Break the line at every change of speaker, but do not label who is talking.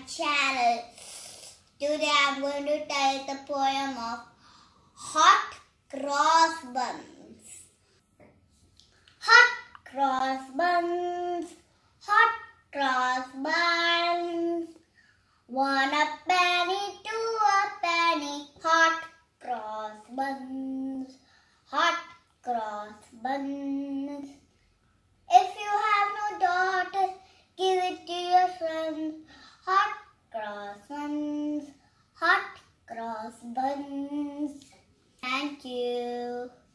channel. Today I'm going to tell the poem of Hot Cross Buns. Hot cross buns, hot cross buns. 1 a penny, 2 a penny, hot cross buns, hot cross buns. If you have no daughter, give it to your friends. Hot cross buns, hot cross buns. Thank you.